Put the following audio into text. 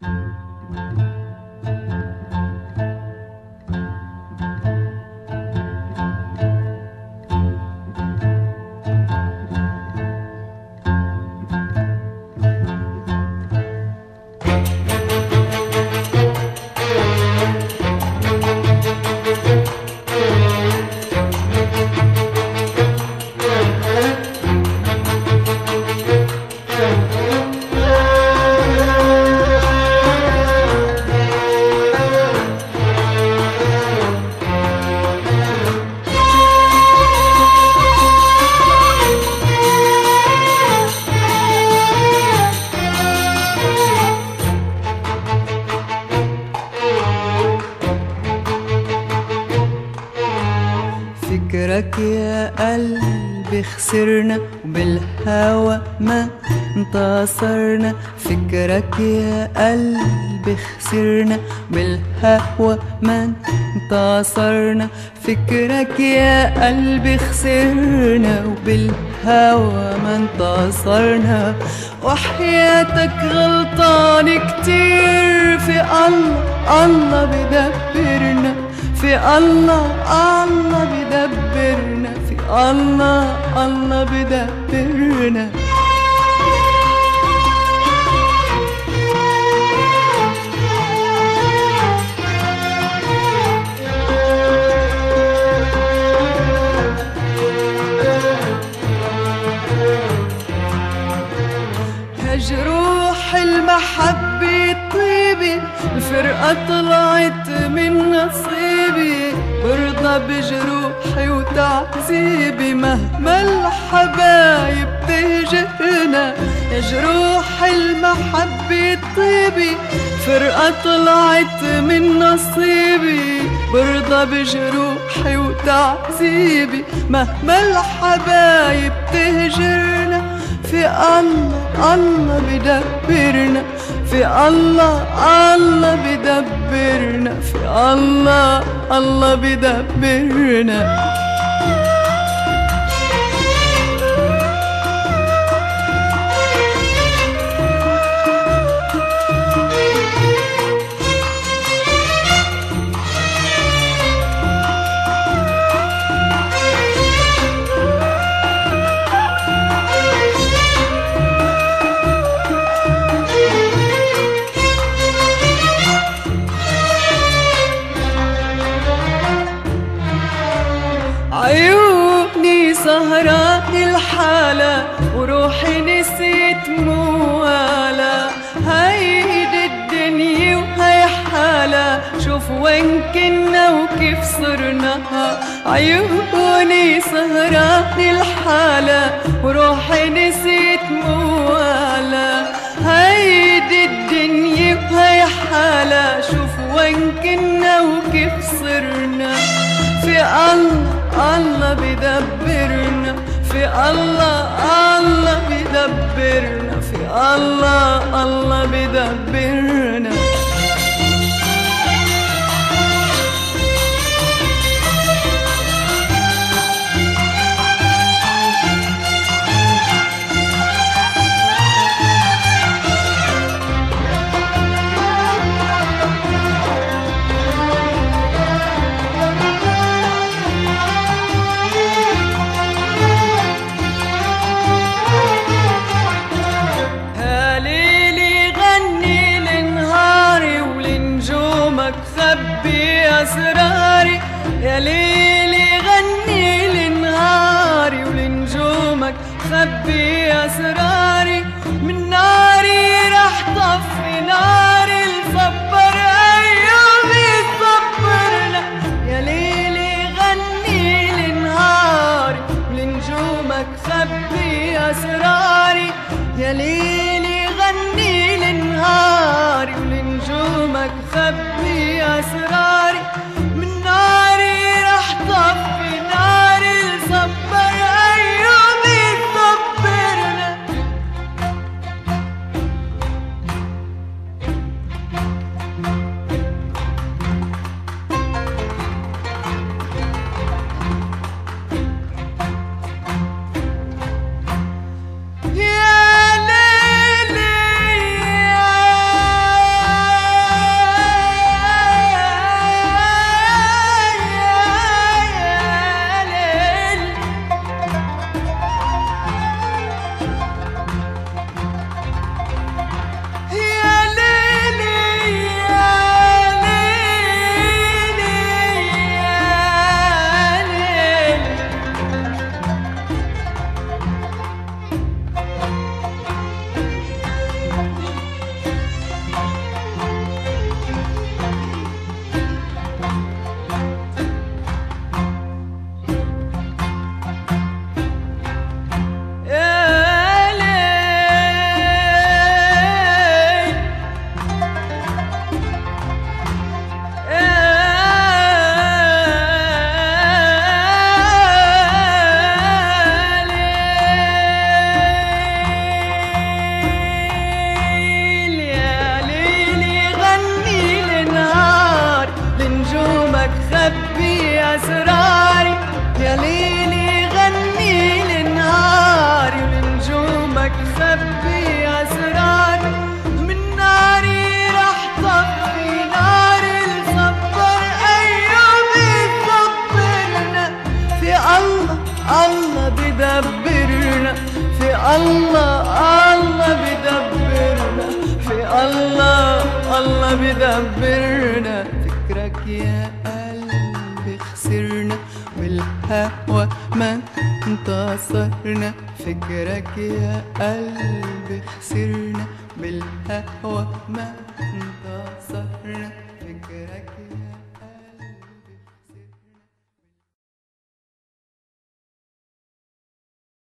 فكرك يا قلبي خسرنا وبالهوى ما انتصرنا. فكرك يا قلبي خسرنا بالهوى ما انتصرنا. فكرك يا قلبي خسرنا وبالهوى ما انتصرنا. وحياتك غلطان كتير، في الله الله بدبرنا، في الله الله بدبرنا، في الله الله بدبرنا. جروح المحبة طيبي، الفرقة طلعت من نصيبي، برضى بجروحي وتعذيبي مهما الحبايب تهجرنا. يا جروح المحبة طيبي، فرقة طلعت من نصيبي، برضى بجروحي وتعذيبي مهما الحبايب تهجرنا. في الله الله بدبرنا، في الله الله بدبرنا، في الله الله بدبرنا. عيوني سهران الحالة وروحي نسيت موالا. هيدي الدنيا وهي حالة، شوف وين كنا وكيف صرنا. عيوني سهران الحالة وروحي نسيت موالا. هيدي الدنيا وهي حالة، شوف وين كنا وكيف صرنا. في الله الله بدبرنا، في الله الله بدبرنا، في الله الله بدبرنا. أسراري يا ليلي غني لنهاري، ولنجومك خبي أسراري. من ناري رح طفي ناري، الصبر أيومي صبرنا. يا ليلي غني لنهاري ولنجومك خبي أسراري. يا ليلي غني لنهاري ولنجومك خبي أسراري. من ناري رح طفي ناري، الصبر أيومي صبرنا. أسراري. يا ليلي غني لنهاري ولنجومك خبي أسراري. من ناري رح طفي نار الخبر أيوب يخبرنا. في الله الله بدبرنا، في الله الله بدبرنا، في الله الله بدبرنا. فكرك يا قلبي خسرنا بالهوى ما انتصرنا. فكرك يا قلبي خسرنا بالهوى ما انتصرنا. فكرك